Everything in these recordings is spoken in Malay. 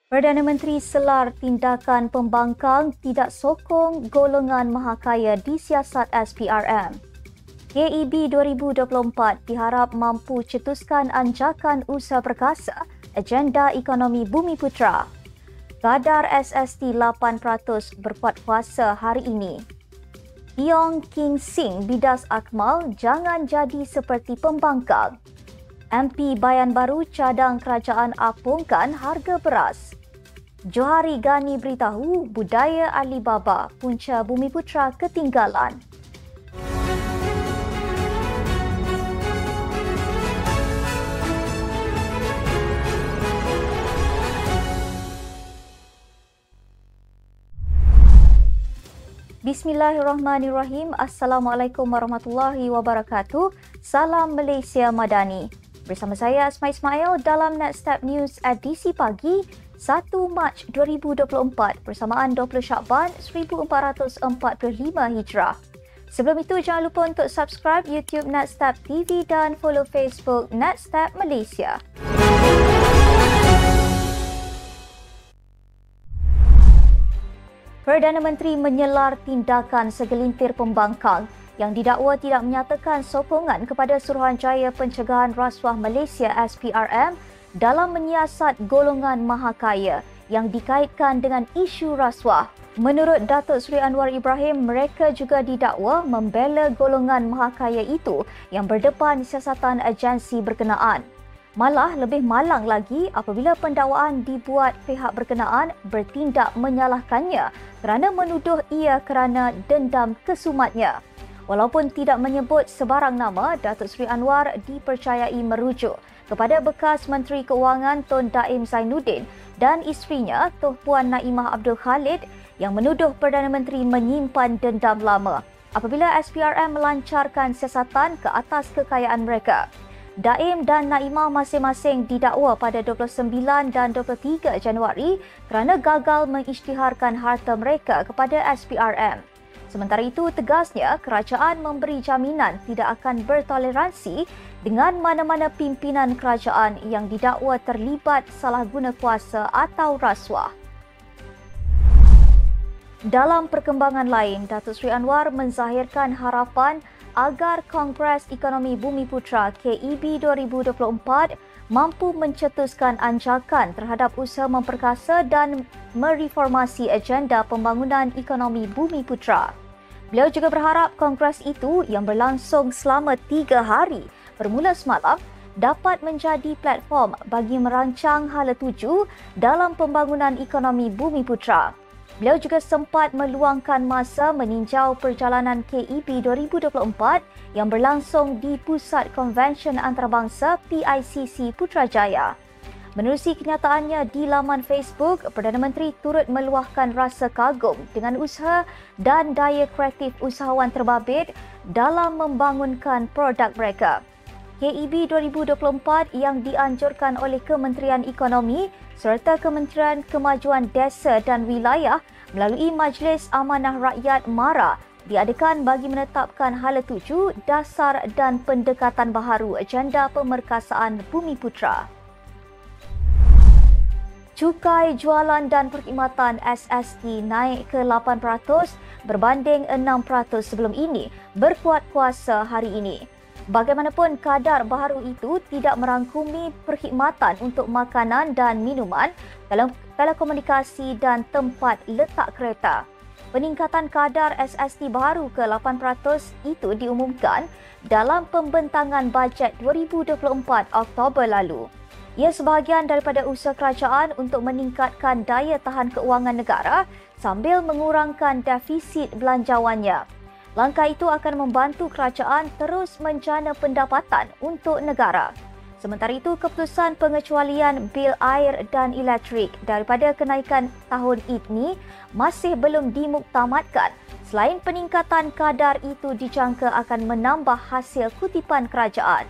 Perdana Menteri selar tindakan pembangkang tidak sokong golongan mahakaya di siasat SPRM. KEB 2024 diharap mampu cetuskan anjakan usaha perkasa agenda ekonomi Bumiputra. Kadar SST 8% berkuat kuasa hari ini. Tiong King Sing bidas Akmal jangan jadi seperti pembangkang. MP Bayan Baru cadang kerajaan apungkan harga beras. Johari Gani beritahu budaya Alibaba punca Bumiputra ketinggalan. Bismillahirrahmanirrahim. Assalamualaikum warahmatullahi wabarakatuh. Salam Malaysia Madani. Bersama saya Asma Ismail dalam Netstep News edisi pagi 1 Mac 2024 bersamaan 20 Syakban 1445 Hijrah. Sebelum itu jangan lupa untuk subscribe YouTube Netstep TV dan follow Facebook Netstep Malaysia. Perdana Menteri menyelar tindakan segelintir pembangkang yang didakwa tidak menyatakan sokongan kepada Suruhanjaya Pencegahan Rasuah Malaysia SPRM dalam menyiasat golongan mahakaya yang dikaitkan dengan isu rasuah. Menurut Datuk Seri Anwar Ibrahim, mereka juga didakwa membela golongan mahakaya itu yang berdepan siasatan agensi berkenaan. Malah lebih malang lagi apabila pendakwaan dibuat pihak berkenaan bertindak menyalahkannya kerana menuduh ia kerana dendam kesumatnya. Walaupun tidak menyebut sebarang nama, Datuk Seri Anwar dipercayai merujuk kepada bekas Menteri Keuangan Tun Daim Zainuddin dan isterinya Tuh Puan Naimah Abdul Khalid yang menuduh Perdana Menteri menyimpan dendam lama apabila SPRM melancarkan siasatan ke atas kekayaan mereka. Daim dan Naimah masing-masing didakwa pada 29 dan 23 Januari kerana gagal mengisytiharkan harta mereka kepada SPRM. Sementara itu, tegasnya kerajaan memberi jaminan tidak akan bertoleransi dengan mana-mana pimpinan kerajaan yang didakwa terlibat salah guna kuasa atau rasuah. Dalam perkembangan lain, Datuk Seri Anwar menzahirkan harapan agar Kongres Ekonomi Bumiputra KEB 2024 mampu mencetuskan anjakan terhadap usaha memperkasa dan mereformasi agenda pembangunan ekonomi Bumiputra. Beliau juga berharap kongres itu yang berlangsung selama 3 hari bermula semalam dapat menjadi platform bagi merancang hala tuju dalam pembangunan ekonomi Bumiputra. Beliau juga sempat meluangkan masa meninjau perjalanan KEB 2024 yang berlangsung di Pusat Konvensyen Antarabangsa PICC Putrajaya. Menerusi kenyataannya di laman Facebook, Perdana Menteri turut meluahkan rasa kagum dengan usaha dan daya kreatif usahawan terbabit dalam membangunkan produk mereka. KEB 2024 yang dianjurkan oleh Kementerian Ekonomi serta Kementerian Kemajuan Desa dan Wilayah melalui Majlis Amanah Rakyat MARA diadakan bagi menetapkan hala tuju, dasar dan pendekatan baharu agenda pemerkasaan Bumiputra. Cukai jualan dan perkhidmatan SST naik ke 8% berbanding 6% sebelum ini, berkuat kuasa hari ini. Bagaimanapun, kadar baharu itu tidak merangkumi perkhidmatan untuk makanan dan minuman, telekomunikasi dan tempat letak kereta. Peningkatan kadar SST baharu ke 8% itu diumumkan dalam pembentangan bajet 2024 Oktober lalu. Ia sebahagian daripada usaha kerajaan untuk meningkatkan daya tahan keuangan negara sambil mengurangkan defisit belanjawannya. Langkah itu akan membantu kerajaan terus menjana pendapatan untuk negara. Sementara itu, keputusan pengecualian bil air dan elektrik daripada kenaikan tahun ini masih belum dimuktamadkan. Selain peningkatan kadar itu dijangka akan menambah hasil kutipan kerajaan.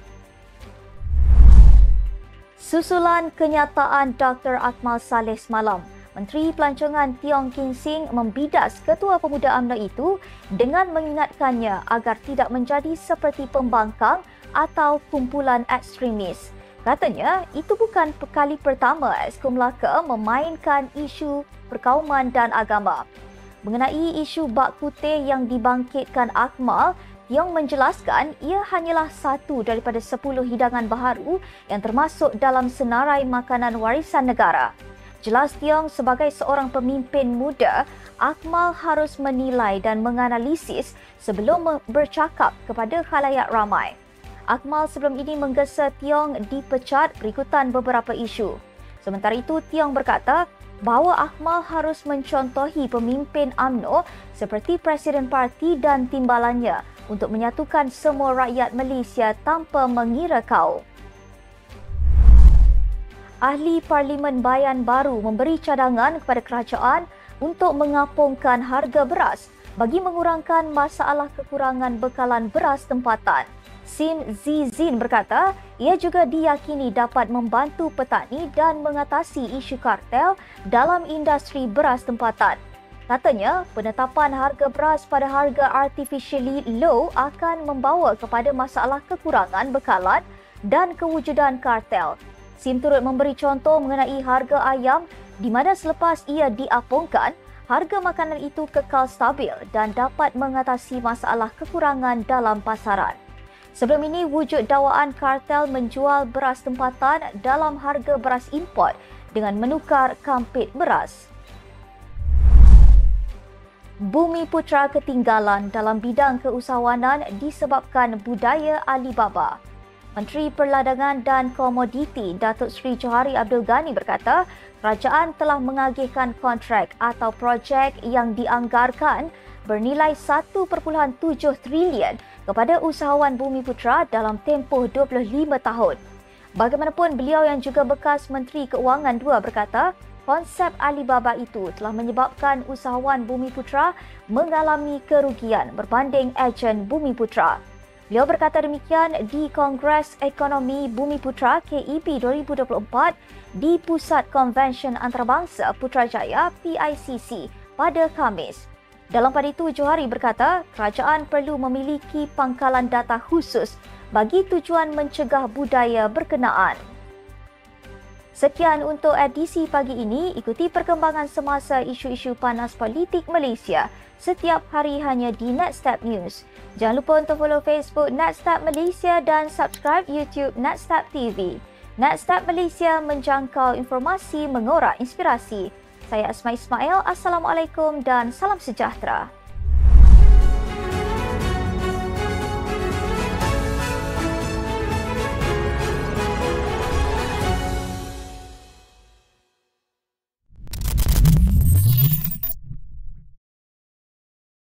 Susulan kenyataan Dr. Akmal Saleh semalam, Menteri Pelancongan Tiong King Sing membidas Ketua Pemuda UMNO itu dengan mengingatkannya agar tidak menjadi seperti pembangkang atau kumpulan ekstremis. Katanya, itu bukan kali pertama Exco Melaka memainkan isu perkauman dan agama. Mengenai isu bak kutih yang dibangkitkan Akmal, Tiong menjelaskan ia hanyalah satu daripada 10 hidangan baharu yang termasuk dalam senarai makanan warisan negara. Jelas Tiong sebagai seorang pemimpin muda, Akmal harus menilai dan menganalisis sebelum bercakap kepada khalayak ramai. Akmal sebelum ini menggesa Tiong dipecat berikutan beberapa isu. Sementara itu, Tiong berkata bahawa Akmal harus mencontohi pemimpin UMNO seperti Presiden Parti dan timbalannya untuk menyatukan semua rakyat Malaysia tanpa mengira kaum. Ahli Parlimen Bayan Baru memberi cadangan kepada kerajaan untuk mengapungkan harga beras bagi mengurangkan masalah kekurangan bekalan beras tempatan. Sim Zizin berkata, ia juga diyakini dapat membantu petani dan mengatasi isu kartel dalam industri beras tempatan. Katanya, penetapan harga beras pada harga artificially low akan membawa kepada masalah kekurangan bekalan dan kewujudan kartel. Sim turut memberi contoh mengenai harga ayam di mana selepas ia diapungkan, harga makanan itu kekal stabil dan dapat mengatasi masalah kekurangan dalam pasaran. Sebelum ini, wujud dakwaan kartel menjual beras tempatan dalam harga beras import dengan menukar kampit beras. Bumiputra ketinggalan dalam bidang keusahawanan disebabkan budaya Alibaba. Menteri Perdagangan dan Komoditi Datuk Seri Johari Abdul Ghani berkata, kerajaan telah mengagihkan kontrak atau projek yang dianggarkan bernilai 1.7 trilion kepada usahawan Bumiputra dalam tempoh 25 tahun. Bagaimanapun, beliau yang juga bekas Menteri Keuangan 2 berkata, konsep Alibaba itu telah menyebabkan usahawan Bumiputra mengalami kerugian berbanding ejen Bumiputra. Beliau berkata demikian di Kongres Ekonomi Bumiputra KEB 2024 di Pusat Konvensyen Antarabangsa Putrajaya PICC pada Khamis. Dalam pada itu, Johari berkata kerajaan perlu memiliki pangkalan data khusus bagi tujuan mencegah budaya berkenaan. Sekian untuk edisi pagi ini. Ikuti perkembangan semasa isu-isu panas politik Malaysia setiap hari hanya di Netstab News. Jangan lupa untuk follow Facebook Netstab Malaysia dan subscribe YouTube Netstab TV. Netstab Malaysia menjangkau informasi mengorak inspirasi. Saya Asma Ismail. Assalamualaikum dan salam sejahtera.